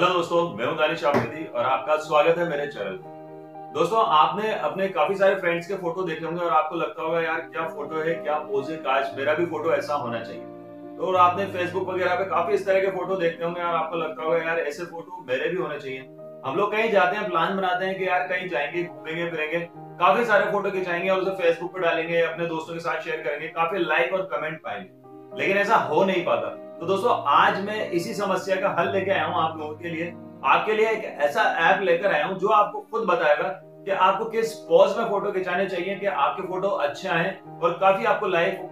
Hello दोस्तों, मैं हूं दानिश आफरीदी और आपका स्वागत है मेरे चैनल पर। दोस्तों, आपने अपने काफी सारे फ्रेंड्स के फोटो देखे होंगे और आपको लगता होगा यार क्या फोटो है, क्या पोज है, काश मेरा भी फोटो ऐसा होना चाहिए। तो और आपने फेसबुक वगैरह पे काफी इस तरह के फोटो देखते होंगे और आपको लगता होगा यार ऐसे फोटो मेरे भी होने चाहिए। हम लोग कहीं जाते हैं, प्लान बनाते हैं कि यार कहीं जाएंगे, घूमेंगे फिरेंगे, काफी सारे फोटो खिंचाएंगे और उसे फेसबुक पे डालेंगे, अपने दोस्तों के साथ शेयर करेंगे, काफी लाइक और कमेंट पाएंगे, लेकिन ऐसा हो नहीं पाता। तो दोस्तों, आज मैं इसी समस्या का हल लेके आया हूं आप लोगों के लिए। आपके लिए एक ऐसा ऐप लेकर आया हूं जो आपको खुद बताएगा कि आपको किस पोज में फोटो खिंचाने चाहिए कि आपके फोटो अच्छे आए और काफी आपको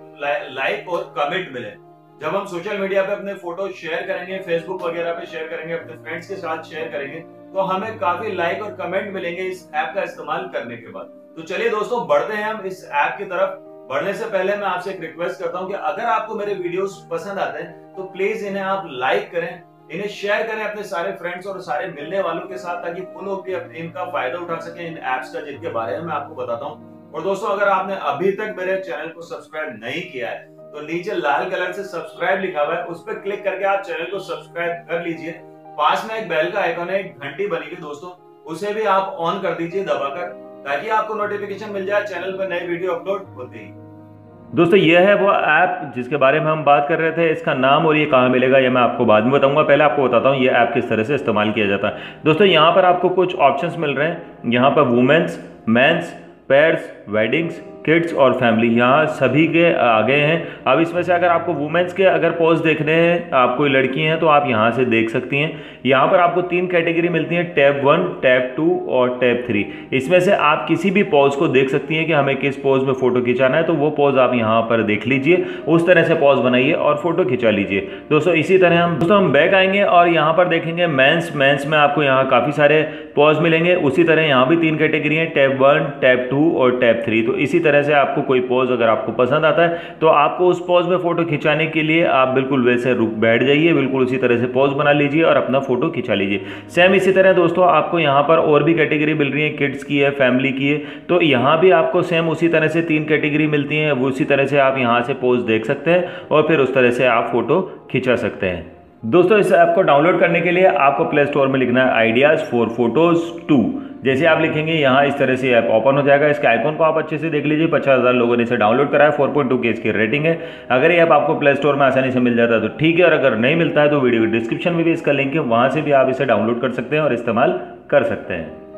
लाइक और कमेंट मिले। जब हम सोशल मीडिया पे अपने फोटो शेयर करेंगे, फेसबुक वगैरह पे शेयर करेंगे, अपने फ्रेंड्स के साथ शेयर करेंगे, तो हमें काफी लाइक और कमेंट मिलेंगे इस ऐप का इस्तेमाल करने के बाद। तो चलिए दोस्तों, बढ़ते हैं हम इस ऐप की तरफ। बढ़ने से पहले मैं आपसे एक रिक्वेस्ट करता हूं कि अगर आपको मेरे वीडियोस पसंद आते हैं तो प्लीज इन्हें आप लाइक करें, इन्हें शेयर करें अपने सारे फ्रेंड्स और सारे मिलने वालों के साथ, ताकि वो लोग भी इनका फायदा उठा सकें इन ऐप्स का जिनके बारे में मैं आपको बताता हूं। और दोस्तों, अगर आपने अभी तक मेरे चैनल को सब्सक्राइब नहीं किया है तो नीचे लाल कलर से सब्सक्राइब लिखा हुआ है, उस पर क्लिक करके आप चैनल को सब्सक्राइब कर लीजिए। पास में एक बेल का आइकन है, एक घंटी बनी है दोस्तों, उसे भी आप ऑन कर दीजिए दबाकर, ताकि आपको नोटिफिकेशन मिल जाए चैनल पर नए वीडियो अपलोड होते ही। दोस्तों ये है वो ऐप जिसके बारे में हम बात कर रहे थे। इसका नाम और ये कहाँ मिलेगा ये मैं आपको बाद में बताऊंगा। पहले आपको बताता हूँ ये ऐप किस तरह से इस्तेमाल किया जाता है। दोस्तों यहाँ पर आपको कुछ ऑप्शंस मिल रहे हैं। यहाँ पर women's, men's, pairs, weddings, kids और फैमिली, यहाँ सभी के आ गए हैं। अब इसमें से अगर आपको वुमेन्स के अगर पोज देखने हैं, आप कोई लड़की हैं तो आप यहाँ से देख सकती हैं। यहाँ पर आपको 3 कैटेगरी मिलती हैं, टैब 1, टैब 2 और टैब 3। इसमें से आप किसी भी पोज को देख सकती हैं कि हमें किस पोज में फोटो खिंचाना है, तो वो पोज आप यहाँ पर देख लीजिए, उस तरह से पोज बनाइए और फोटो खिंचा लीजिए। दोस्तों इसी तरह हम बैक आएंगे और यहाँ पर देखेंगे मेंस में आपको यहाँ काफ़ी सारे पोज मिलेंगे। उसी तरह यहाँ भी 3 कैटेगरी हैं, टैब 1, टैब 2 और टैब 3। तो इसी तरह से आपको कोई पोज अगर आपको पसंद आता है तो आपको उस पोज में फोटो खिंचाने के लिए आप बिल्कुल वैसे रुक बैठ जाइए, बिल्कुल उसी तरह से पोज बना लीजिए और अपना फोटो खिंचा लीजिए। सेम इसी तरह दोस्तों आपको यहाँ पर और भी कैटेगरी मिल रही है, किड्स की है, फैमिली की है, तो यहाँ भी आपको सेम उसी तरह से 3 कैटेगरी मिलती हैं। वो उसी तरह से आप यहाँ से पोज देख सकते हैं और फिर उस तरह से आप फोटो खिंचा सकते हैं। दोस्तों इस ऐप को डाउनलोड करने के लिए आपको प्ले स्टोर में लिखना है आइडियाज़ फॉर फोटोज 2। जैसे आप लिखेंगे यहाँ इस तरह से ऐप ओपन हो जाएगा। इसके आइकॉन को आप अच्छे से देख लीजिए, 50,000 लोगों ने इसे डाउनलोड करा है, 4.2 की इसकी रेटिंग है। अगर ये ऐप आपको प्ले स्टोर में आसानी से मिल जाता है तो ठीक है, और अगर नहीं मिलता है तो वीडियो की डिस्क्रिप्शन में भी इसका लिंक है, वहाँ से भी आप इसे डाउनलोड कर सकते हैं और इस्तेमाल कर सकते हैं।